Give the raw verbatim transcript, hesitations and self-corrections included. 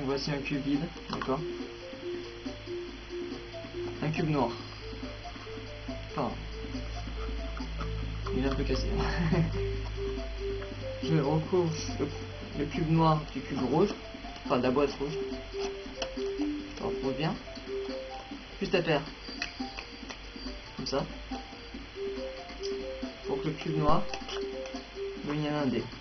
Donc voici un cube vide, d'accord. Un cube noir. Enfin, il est un peu cassé. Je recouvre le, le cube noir du cube rouge, enfin de la boîte rouge. Je recouvre bien. Juste à terre. Comme ça. Pour que le cube noir devienne un dé.